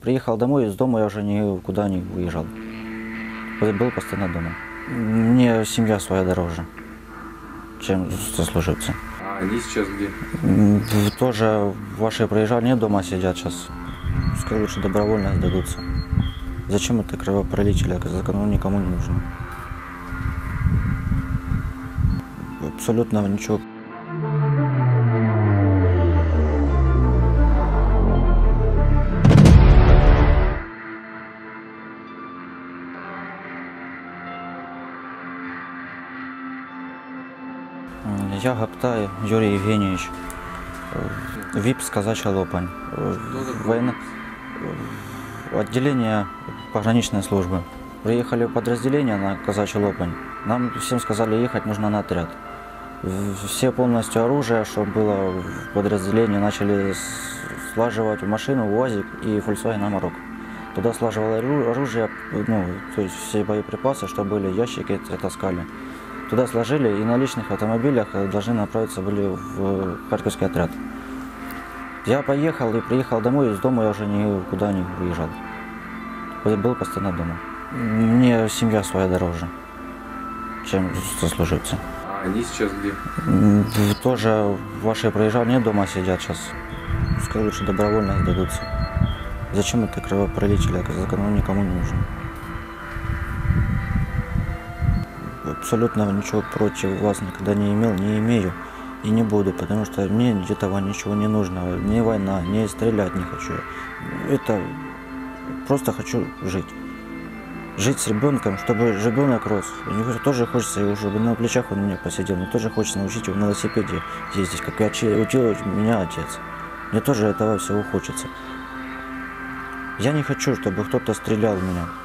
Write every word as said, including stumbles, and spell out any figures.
Приехал домой, из дома я уже никуда не уезжал. Был постоянно дома. Мне семья своя дороже, чем сослуживцы. А они сейчас где? Тоже ваши проезжали, нет, дома сидят сейчас. Пускай лучше добровольно сдадутся. Зачем это кровопролитие, оно никому не нужно. Абсолютно ничего. Я Гаптай Юрий Евгеньевич, ВИП Казачья Лопань, военно... отделение пограничной службы. Приехали в подразделение на Казачью Лопань. Нам всем сказали, ехать нужно на отряд. Все полностью оружие, что было в подразделении, начали слаживать в машину УАЗик и Volkswagen Amarok. Туда слаживало оружие, ну, то есть все боеприпасы, что были, ящики таскали. Туда сложили и на личных автомобилях должны направиться были в Харьковский отряд. Я поехал и приехал домой, из дома я уже никуда не уезжал. Был постоянно дома. Мне семья своя дороже, чем сослуживцы. А они сейчас где? Тоже ваши проезжали, нет, дома сидят сейчас. Пускай лучше добровольно сдадутся. Зачем это кровопролитие, оно никому не нужно. Абсолютно ничего против вас никогда не имел, не имею и не буду, потому что мне этого ничего не нужно, ни война, ни стрелять не хочу. Это просто хочу жить. Жить с ребенком, чтобы ребенок рос. Мне тоже хочется его, чтобы на плечах он у меня посидел, мне тоже хочется научить его на велосипеде ездить, как я учил меня отец. Мне тоже этого всего хочется. Я не хочу, чтобы кто-то стрелял в меня.